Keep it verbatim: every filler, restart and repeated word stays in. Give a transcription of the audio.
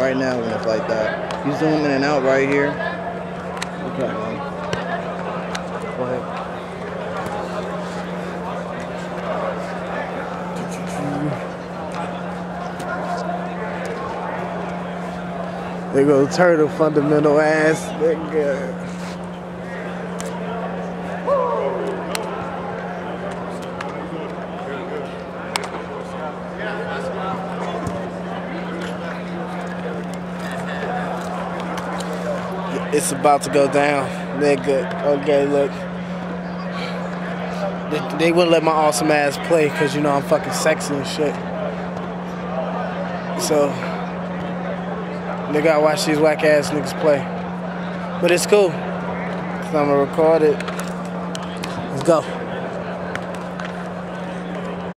right now when it's like that. You zoom in and out right here. Okay. Um, go ahead. There goes Turtle, fundamental ass nigga. It's about to go down, nigga. Okay, look. They, they wouldn't let my awesome ass play because, you know, I'm fucking sexy and shit. So, they gotta watch these whack ass niggas play. But it's cool, because I'm gonna record it. Let's go.